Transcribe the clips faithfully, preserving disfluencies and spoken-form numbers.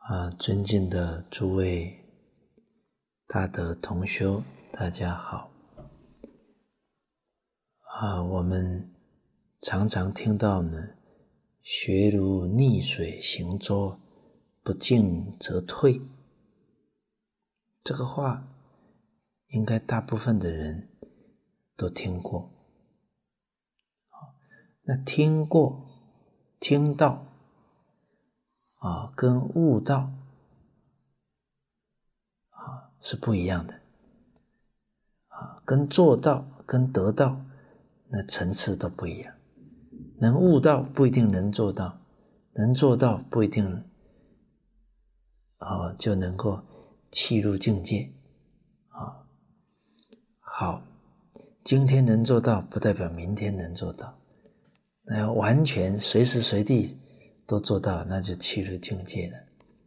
啊，尊敬的诸位大德同修，大家好。啊，我们常常听到呢，学如逆水行舟，不进则退。这个话，应该大部分的人都听过。那听过、听到啊，跟悟到啊是不一样的啊，跟做到、跟得到，那层次都不一样。能悟到不一定能做到，能做到不一定啊就能够契入境界啊。好，今天能做到，不代表明天能做到。那要完全随时随地都做到，那就契入境界了。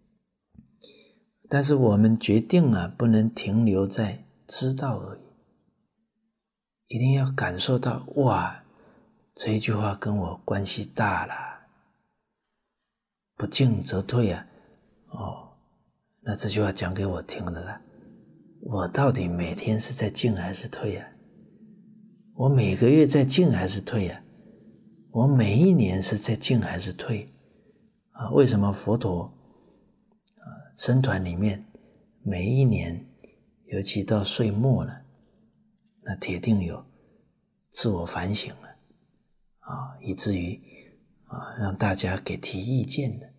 但是我们决定啊，不能停留在知道而已，一定要感受到，哇，这一句话跟我关系大了。不进则退啊，哦，那这句话讲给我听的了。我到底每天是在进还是退啊？我每个月在进还是退啊？我每一年是在进还是退啊？为什么佛陀啊僧团里面每一年，尤其到岁末了，那铁定有自我反省了啊，以至于啊让大家给提意见的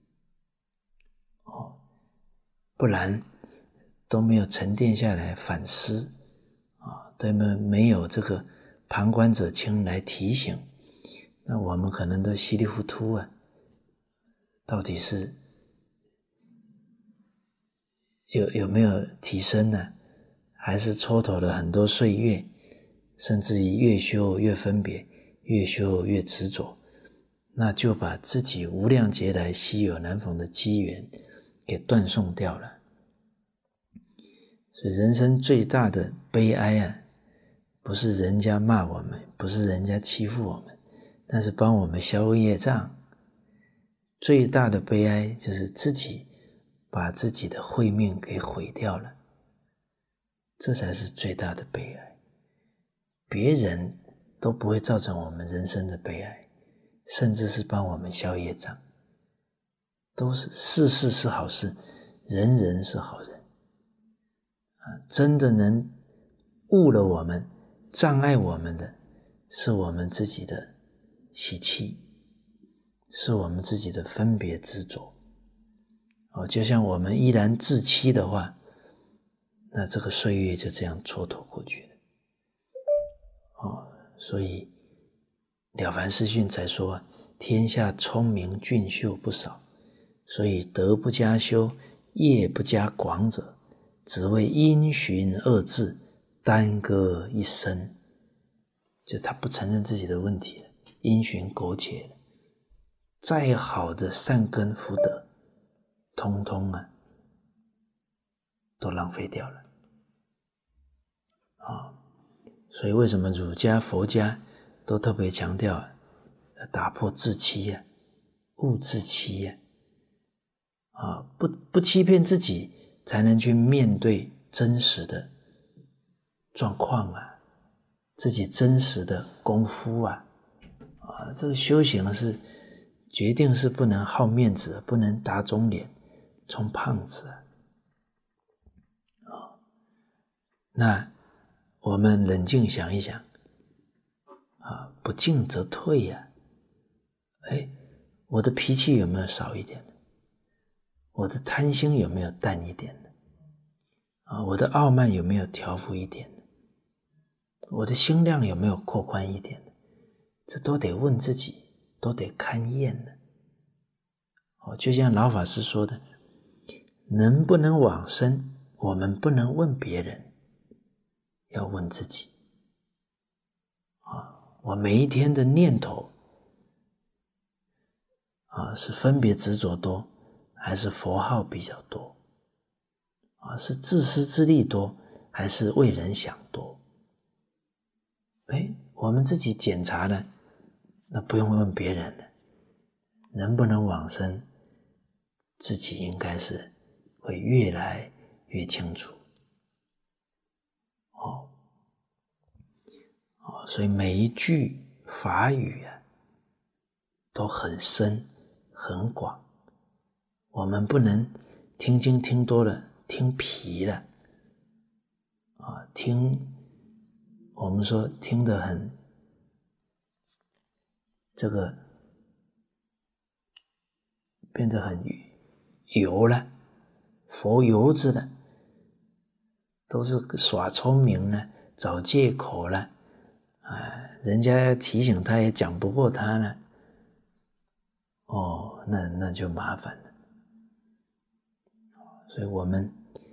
哦，不然都没有沉淀下来反思啊，都没有这个旁观者清来提醒。那我们可能都稀里糊涂啊，到底是有有没有提升呢？还是蹉跎了很多岁月，甚至于越修越分别，越修越执着，那就把自己无量劫来稀有难逢的机缘给断送掉了。所以人生最大的悲哀啊，不是人家骂我们，不是人家欺负我们，但是帮我们消业障。最大的悲哀就是自己把自己的慧命给毁掉了，这才是最大的悲哀。别人都不会造成我们人生的悲哀，甚至是帮我们消业障，都是事事是好事，人人是好人啊！真的能误了我们、障碍我们的，是我们自己的习气，是我们自己的分别执着。哦，就像我们依然自欺的话，那这个岁月就这样蹉跎过去了。哦，所以了凡四训才说，天下聪明俊秀不少，所以德不加修，业不加广者，只为因循二字，耽搁一生。就他不承认自己的问题了，因循苟且了，再好的善根福德，通通啊都浪费掉了啊！所以为什么儒家、佛家都特别强调啊，要打破自欺啊，勿自欺啊，啊，不不欺骗自己，才能去面对真实的状况啊，自己真实的功夫啊，啊，这个修行是决定是不能好面子，不能打肿脸充胖子啊。那我们冷静想一想啊，不进则退呀、啊。哎，我的脾气有没有少一点？我的贪心有没有淡一点？啊，我的傲慢有没有调伏一点？我的心量有没有扩宽一点？这都得问自己，都得勘验的。哦，就像老法师说的，能不能往生，我们不能问别人，要问自己。啊，我每一天的念头啊，是分别执着多，还是佛号比较多？啊，是自私自利多，还是为人想多？哎，我们自己检查了，那不用问别人了。能不能往生， 自己应该是会越来越清楚。哦，哦，所以每一句法语啊，都很深很广。我们不能听经听多了，听疲了，啊，听我们说听得很这个变得很油了，佛油子了，都是耍聪明了，找借口了，啊，人家要提醒他也讲不过他了，哦，那那就麻烦了。所以我们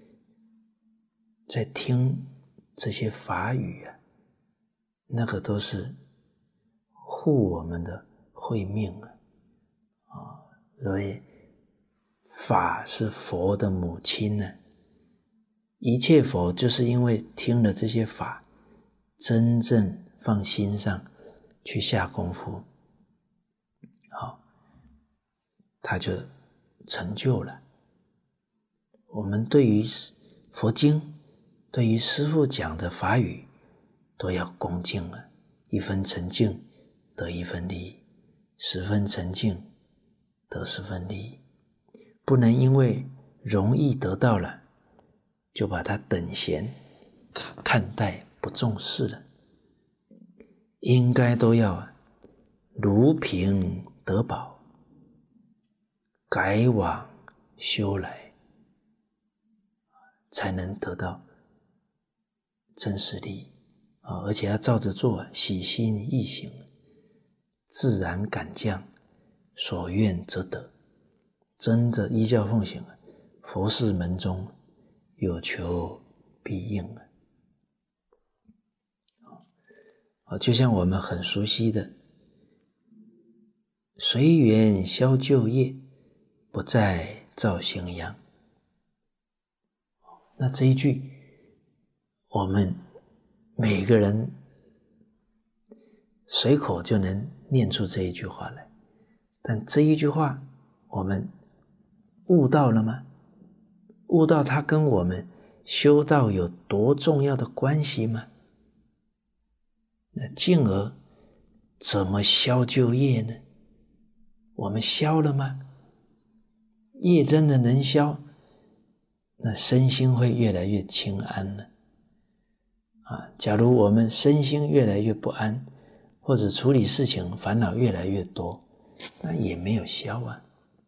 在听这些法语啊，那个都是护我们的慧命啊，啊，所以法是佛的母亲呢、啊。一切佛就是因为听了这些法，真正放心上去下功夫，好，他就成就了。我们对于佛经，对于师父讲的法语，都要恭敬啊！一分沉静得一分利益，十分沉静得十分利益，不能因为容易得到了，就把它等闲看待，不重视了。应该都要如瓶得宝，改往修来，才能得到真实利益啊！而且要照着做，喜心易行，自然感降，所愿则得。真的依教奉行，佛事门中有求必应啊！就像我们很熟悉的随缘消旧业，不再造新殃。那这一句我们每个人随口就能念出这一句话来，但这一句话我们悟到了吗？悟到它跟我们修道有多重要的关系吗？那进而怎么消旧业呢？我们消了吗？业真的能消，那身心会越来越清安呢。啊，假如我们身心越来越不安，或者处理事情烦恼越来越多，那也没有消啊。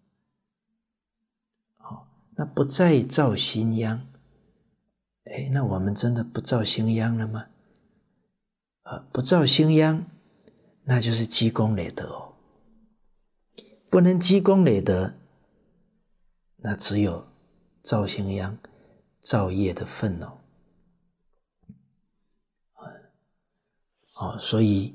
好，那不再造新殃，哎，那我们真的不造新殃了吗？啊，不造新殃，那就是积功累德哦。不能积功累德，那只有造新殃、造业的份哦。哦，所以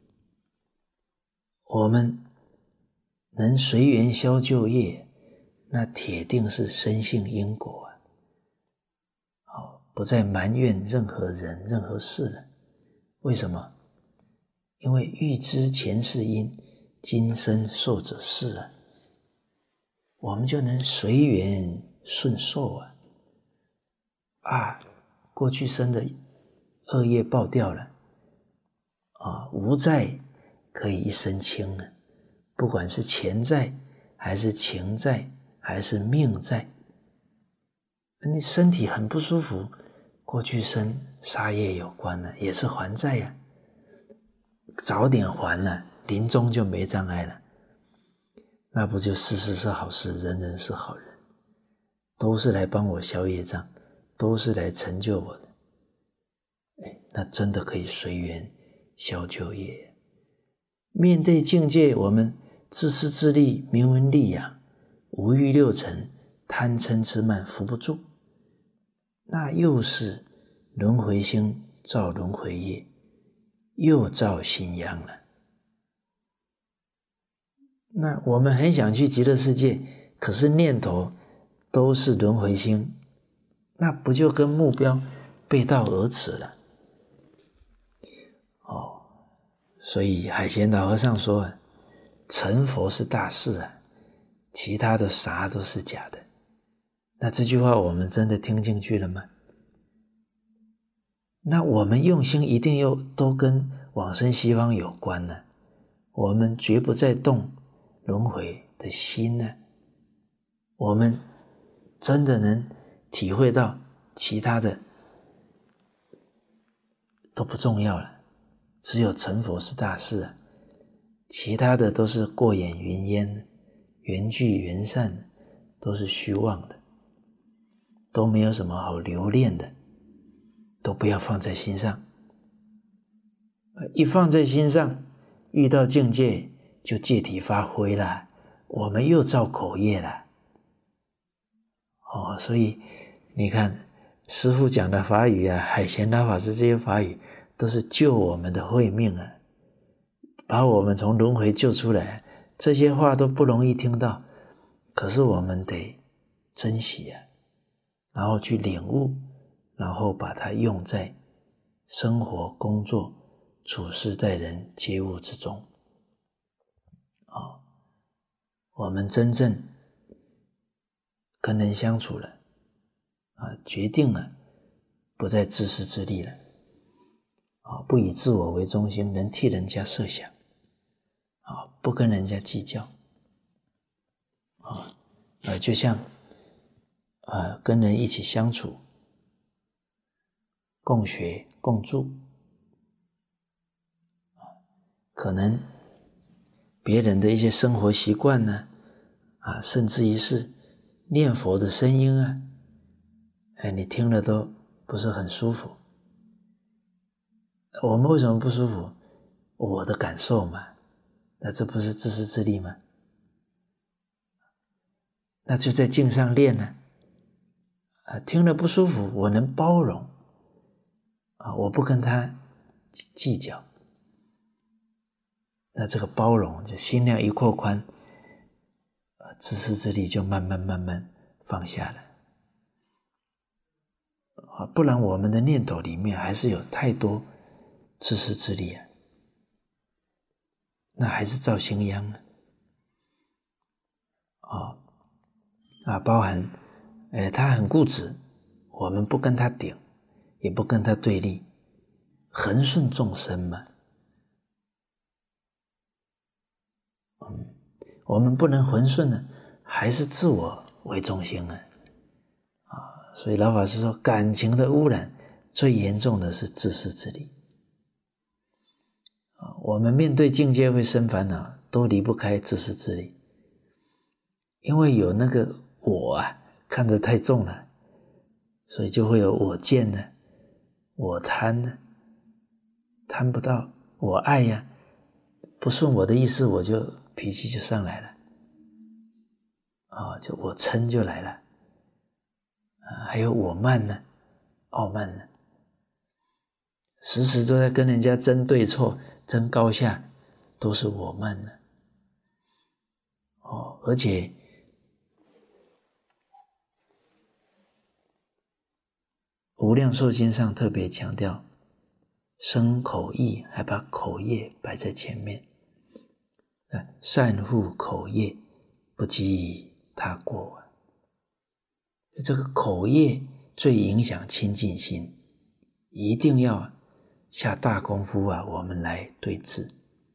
我们能随缘消旧业，那铁定是深信因果啊！哦，不再埋怨任何人、任何事了。为什么？因为欲知前世因，今生受者是啊，我们就能随缘顺受啊！啊，过去生的恶业报掉了。啊，无债可以一身轻啊！不管是钱债，还是情债，还是命债，你身体很不舒服，过去生杀业有关了，也是还债呀、啊。早点还了，临终就没障碍了，那不就事事是好事，人人是好人，都是来帮我消业障，都是来成就我的。哎，那真的可以随缘消旧业。面对境界，我们自私自利，名闻利养，五欲六尘，贪嗔痴慢扶不住，那又是轮回心造轮回业，又造新殃了。那我们很想去极乐世界，可是念头都是轮回心，那不就跟目标背道而驰了？哦，所以海贤老和尚说，成佛是大事啊， 其他的啥都是假的。那这句话我们真的听进去了吗？那我们用心一定又都跟往生西方有关呢，我们绝不再动轮回的心呢，我们真的能体会到其他的都不重要了，只有成佛是大事啊，其他的都是过眼云烟，缘聚缘散，都是虚妄的，都没有什么好留恋的，都不要放在心上。一放在心上，遇到境界就借题发挥了，我们又造口业了。哦，所以你看师父讲的法语啊，海贤达法师这些法语都是救我们的慧命啊，把我们从轮回救出来，这些话都不容易听到，可是我们得珍惜啊，然后去领悟，然后把它用在生活、工作、处事待人接物之中。哦，我们真正跟人相处了啊，决定了不再自私自利了啊，不以自我为中心，能替人家设想啊，不跟人家计较啊，呃，就像呃跟人一起相处，共学共住，可能别人的一些生活习惯呢，啊，甚至于是念佛的声音啊，哎，你听了都不是很舒服。我们为什么不舒服？我的感受嘛，那这不是自私自利吗？那就在境上练呢，啊，听了不舒服，我能包容，啊，我不跟他计较，那这个包容就心量一扩宽，啊，自私自利就慢慢慢慢放下了，啊，不然我们的念头里面还是有太多自私自利啊，那还是造心殃啊，哦，啊，包含，呃，他很固执，我们不跟他顶，也不跟他对立，恒顺众生嘛。嗯，我们不能恒顺呢，还是自我为中心啊。啊，所以老法师说，感情的污染最严重的是自私自利。啊，我们面对境界会生烦恼，都离不开自私自利，因为有那个我啊，看得太重了，所以就会有我见呢，我贪呢，贪不到，我爱呀，不顺我的意思，我就脾气就上来了，啊，就我嗔就来了，啊，还有我慢呢，傲慢呢，时时都在跟人家争对错，争高下，都是我慢呢，哦，而且无量寿经上特别强调，身口意，还把口业摆在前面，善护口业，不积他过。这个口业最影响清净心，一定要下大功夫啊，我们来对治。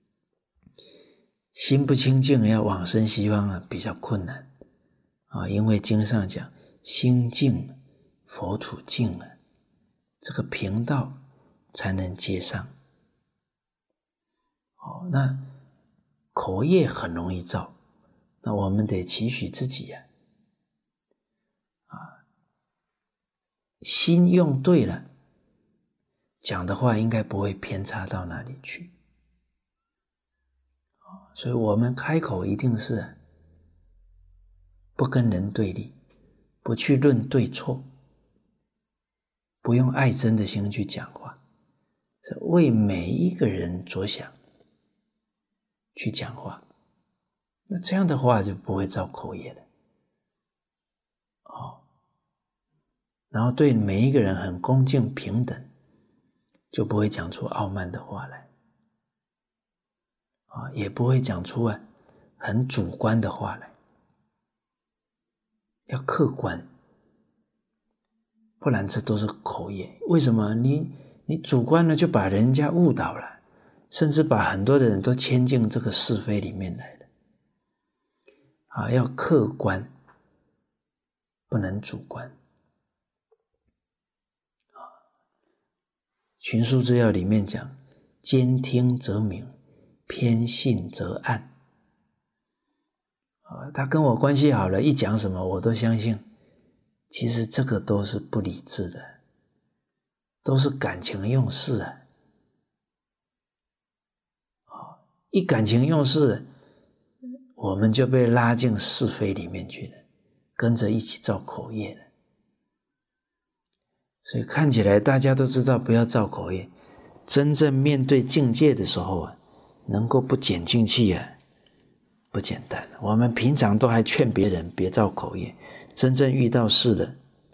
心不清净要往生西方啊，比较困难啊，因为经上讲心净佛土净啊，这个频道才能接上。哦，那口业很容易造，那我们得期许自己呀、啊，啊，心用对了，讲的话应该不会偏差到哪里去。哦，所以我们开口一定是不跟人对立，不去论对错，不用爱憎的心去讲话，是为每一个人着想去讲话，那这样的话就不会造口业了。哦，然后对每一个人很恭敬平等，就不会讲出傲慢的话来，啊，也不会讲出啊很主观的话来。 要客观，不然这都是口业。为什么？你你主观了就把人家误导了，甚至把很多的人都牵进这个是非里面来了。啊，要客观，不能主观。群书之要里面讲，兼听则明，偏信则暗。啊，他跟我关系好了，一讲什么我都相信，其实这个都是不理智的，都是感情用事啊。一感情用事，我们就被拉进是非里面去了，跟着一起造口业了。所以看起来大家都知道不要造口业，真正面对境界的时候啊，能够不减进气啊，不简单。我们平常都还劝别人别造口业，真正遇到事了，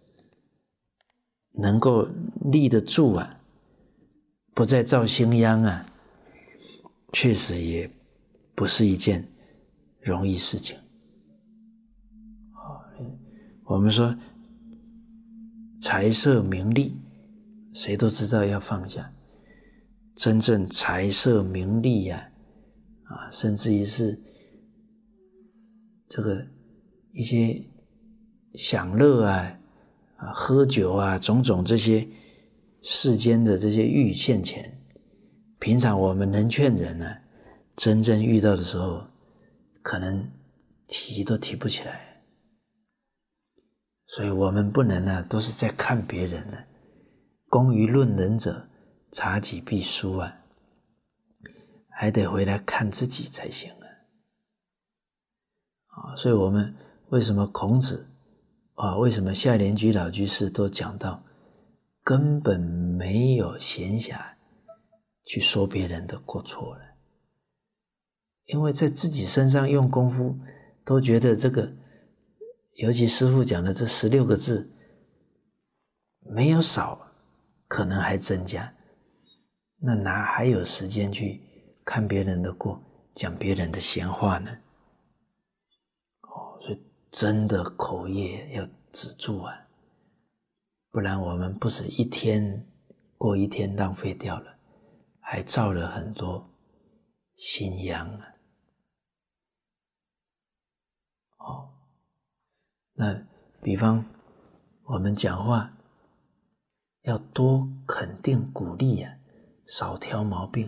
能够立得住啊，不再造心殃啊，确实也不是一件容易事情。我们说财色名利，谁都知道要放下。真正财色名利啊，啊，甚至于是这个一些享乐啊、啊喝酒啊，种种这些世间的这些欲现前，平常我们能劝人呢、啊，真正遇到的时候，可能提都提不起来。所以我们不能啊，都是在看别人呢、啊。工于论人者，察己必输啊，还得回来看自己才行啊。啊，所以我们为什么孔子啊，为什么夏莲居老居士都讲到，根本没有闲暇去说别人的过错了，因为在自己身上用功夫，都觉得这个。尤其师父讲的这十六个字，没有少，可能还增加，那哪还有时间去看别人的过，讲别人的闲话呢？哦，所以真的口业要止住啊，不然我们不是一天过一天浪费掉了，还造了很多心殃啊。哦。那比方我们讲话要多肯定鼓励啊，少挑毛病。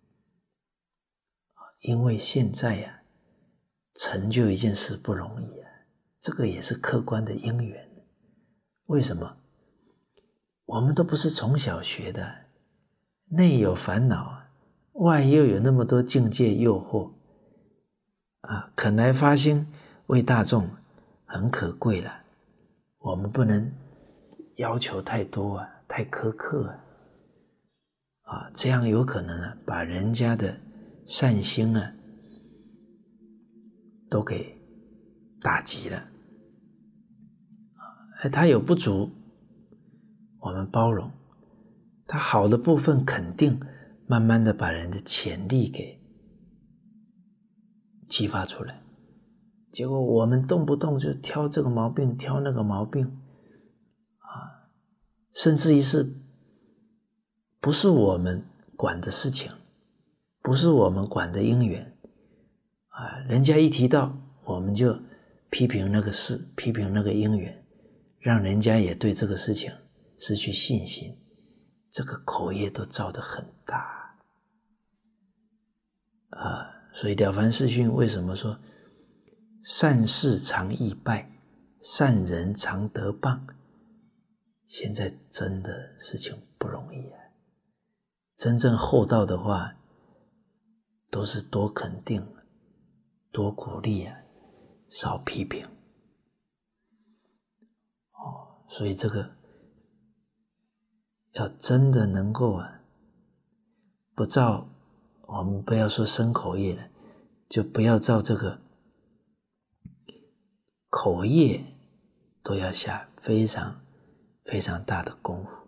因为现在呀、啊，成就一件事不容易啊，这个也是客观的因缘。为什么？我们都不是从小学的，内有烦恼，外又有那么多境界诱惑啊，肯来发心为大众很可贵了，我们不能要求太多啊，太苛刻啊，啊，这样有可能啊，把人家的善心啊都给打击了。他有不足，我们包容；他好的部分肯定，慢慢的把人的潜力给激发出来。结果我们动不动就挑这个毛病，挑那个毛病，啊，甚至于是不是我们管的事情，不是我们管的因缘，啊，人家一提到，我们就批评那个事，批评那个因缘，让人家也对这个事情失去信心，这个口业都造得很大。啊，所以《了凡四训》为什么说善事常易败，善人常得棒？现在真的事情不容易啊！真正厚道的话，都是多肯定，多鼓励啊，少批评。哦，所以这个要真的能够啊，不造，我们不要说生口业了，就不要造这个口业，都要下非常非常大的功夫。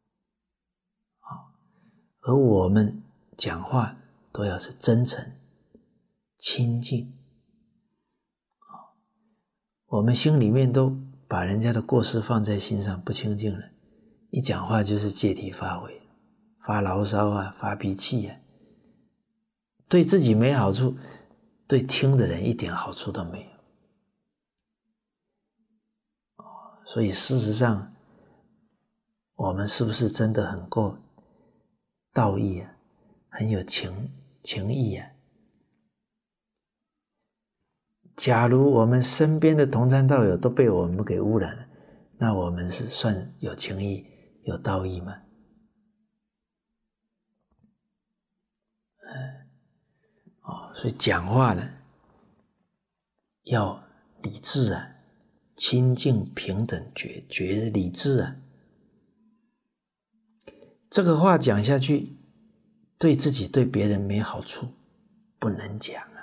而我们讲话都要是真诚、清净，我们心里面都把人家的过失放在心上，不清净了，一讲话就是借题发挥，发牢骚啊，发脾气啊，对自己没好处，对听的人一点好处都没有。所以事实上，我们是不是真的很够道义啊，很有情情义啊？假如我们身边的同参道友都被我们给污染了，那我们是算有情义、有道义吗？嗯，哦，所以讲话呢，要理智啊，清净平等觉，觉理智啊。这个话讲下去，对自己对别人没好处，不能讲啊。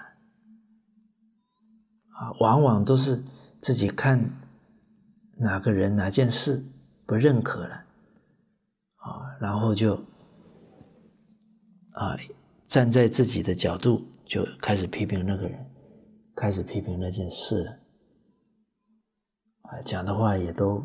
啊，往往都是自己看哪个人哪件事不认可了，啊，然后就啊站在自己的角度就开始批评那个人，开始批评那件事了，啊，讲的话也都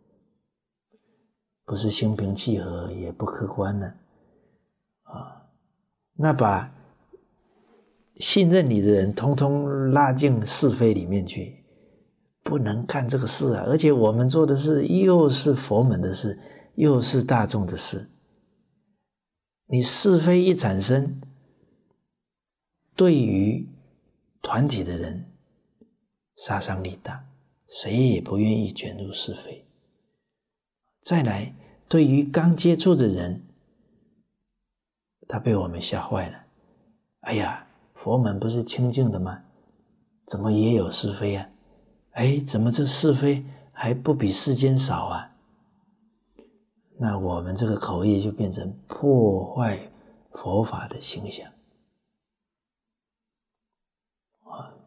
不是心平气和，也不客观了，啊，那把信任你的人通通拉进是非里面去，不能干这个事啊！而且我们做的事又是佛门的事，又是大众的事，你是非一产生，对于团体的人杀伤力大，谁也不愿意卷入是非。再来，对于刚接触的人，他被我们吓坏了，哎呀，佛门不是清净的吗？怎么也有是非啊？哎，怎么这是非还不比世间少啊？那我们这个口业就变成破坏佛法的形象啊！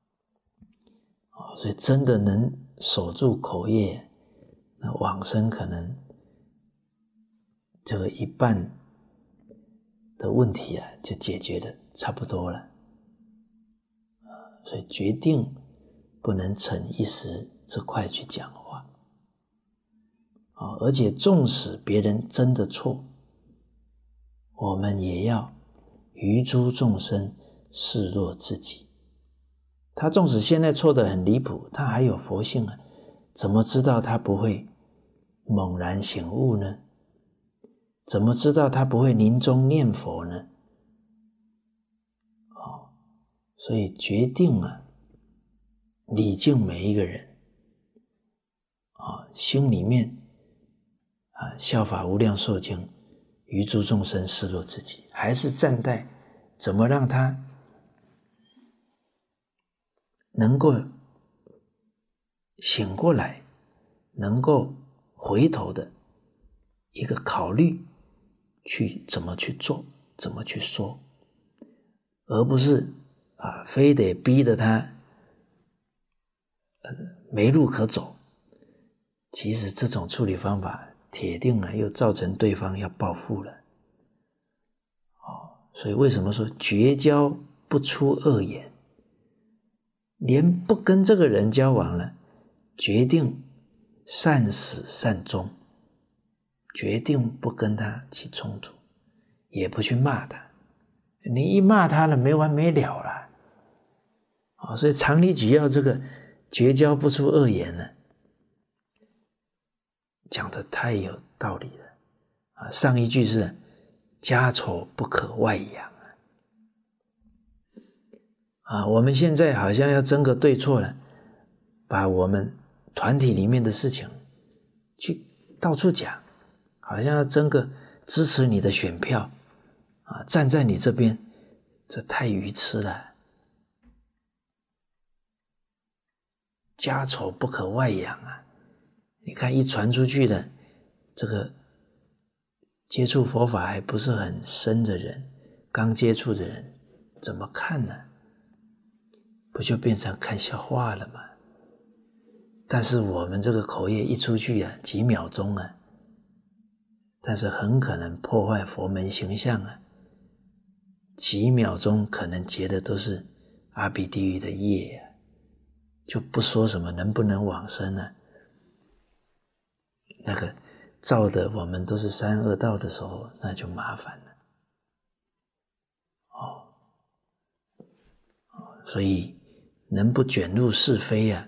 所以真的能守住口业，那往生可能这个一半的问题啊，就解决的差不多了。所以决定不能逞一时之快去讲话，而且纵使别人真的错，我们也要于诸众生视若自己。他纵使现在错得很离谱，他还有佛性啊，怎么知道他不会猛然醒悟呢？怎么知道他不会临终念佛呢？哦，所以决定啊，礼敬每一个人啊，心里面啊效法无量寿经，于诸众生视若自己，还是站在怎么让他能够醒过来，能够回头的一个考虑，去怎么去做，怎么去说，而不是啊非得逼得他呃没路可走。其实这种处理方法铁定啊又造成对方要报复了。哦，所以为什么说绝交不出恶言？连不跟这个人交往了，决定善始善终，决定不跟他起冲突，也不去骂他。你一骂他了，没完没了了。哦，所以常理举要这个绝交不出恶言呢，讲得太有道理了啊！上一句是家丑不可外扬啊！啊，我们现在好像要争个对错了，把我们团体里面的事情去到处讲，好像要争个支持你的选票啊，站在你这边，这太愚痴了。家丑不可外扬啊！你看一传出去的，这个接触佛法还不是很深的人，刚接触的人怎么看呢？不就变成看笑话了吗？但是我们这个口业一出去啊，几秒钟啊，但是很可能破坏佛门形象啊，几秒钟可能结的都是阿鼻地狱的业啊，就不说什么能不能往生啊， 那个造的我们都是三恶道的时候，那就麻烦了。哦，所以能不卷入是非啊，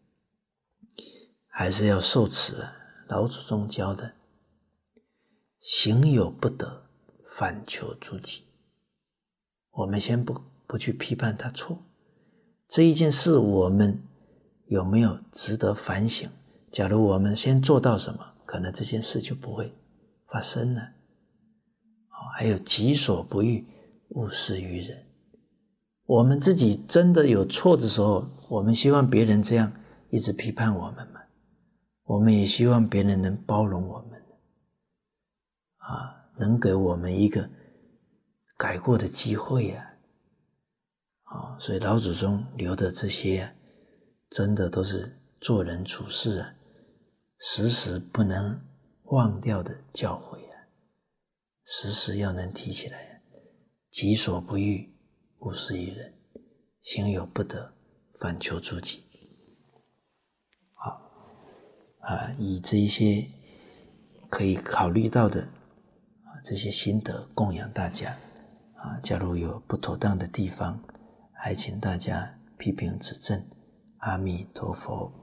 还是要受持啊。老祖宗教的，行有不得，反求诸己。我们先不不去批判他错，这一件事我们有没有值得反省？假如我们先做到什么，可能这件事就不会发生了。还有己所不欲，勿施于人。我们自己真的有错的时候，我们希望别人这样一直批判我们吗？我们也希望别人能包容我们，啊，能给我们一个改过的机会啊。啊，所以老祖宗留的这些啊，真的都是做人处事啊，时时不能忘掉的教诲啊，时时要能提起来啊。己所不欲，勿施于人；行有不得，反求诸己。好啊，以这一些可以考虑到的啊这些心得供养大家啊，假如有不妥当的地方，还请大家批评指正。阿弥陀佛。